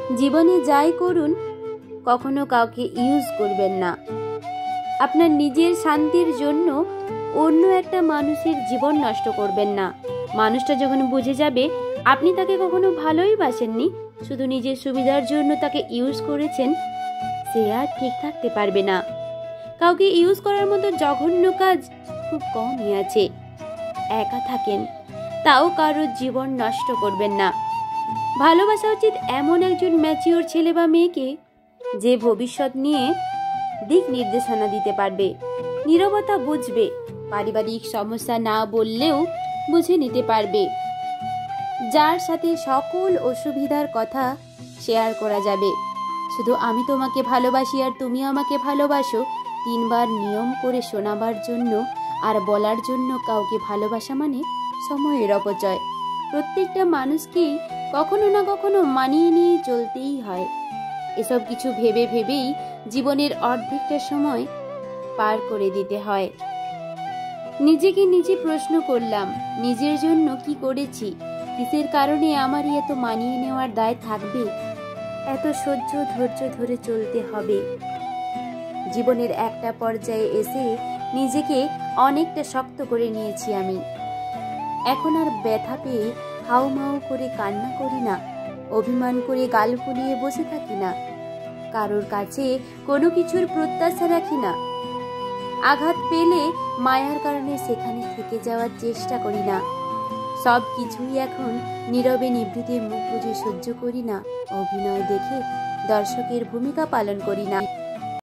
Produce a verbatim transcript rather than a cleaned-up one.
জীবনে যাই করুন কখনো কাউকে ইউজ করবেন না। আপনার নিজের শান্তির জন্য অন্য একটা মানুষের জীবন নষ্ট করবেন না। মানুষটা যখন বুঝে যাবে আপনি তাকে কখনো ভালোই বাসেননি, শুধু নিজের সুবিধার জন্য তাকে ইউজ করেছেন, সে আর ঠিক থাকতে পারবে না। কাউকে ইউজ করার মতো জঘন্য কাজ খুব কমই আছে। একা থাকেন, তাও কারোর জীবন নষ্ট করবেন না। ভালোবাসা উচিত এমন একজন ম্যাচিওর ছেলে বা মেয়েকে যে ভবিষ্যৎ নিয়ে দিক নির্দেশনা দিতে পারবে, নীরবতা বুঝবে, পারিবারিক সমস্যা না বললেও বুঝে নিতে পারবে, যার সাথে সকল অসুবিধার কথা শেয়ার করা যাবে। শুধু আমি তোমাকে ভালোবাসি আর তুমি আমাকে ভালোবাসো তিনবার নিয়ম করে শোনাবার জন্য আর বলার জন্য কাউকে ভালোবাসা মানে সময়ের অপচয়। প্রত্যেকটা মানুষকেই কখনো না কখনো মানিয়ে নিয়ে চলতেই হয়। এসব কিছু ভেবে ভেবেই জীবনের অর্ধেকটা সময় পার করে দিতে হয়। নিজেকে নিজে প্রশ্ন করলাম, নিজের জন্য কি করেছি, কিসের কারণে আমার এত মানিয়ে নেওয়ার দায় থাকবে, এত সহ্য ধৈর্য ধরে চলতে হবে। জীবনের একটা পর্যায়ে এসে নিজেকে অনেকটা শক্ত করে নিয়েছি আমি। এখন আর ব্যথা পেয়ে হাউমাউ করে কান্না করি না, অভিমান করে গাল ফুলিয়ে বসে থাকি না, কারোর কাছে কোনো কিছুর প্রত্যাশা রাখি না। আঘাত পেলে মায়ার কারণে সেখানে থেকে যাওয়ার চেষ্টা করি না। সব কিছুই এখন নীরবে নিভৃতে মুখ বুজে সহ্য করি না, অভিনয় দেখে দর্শকের ভূমিকা পালন করি না।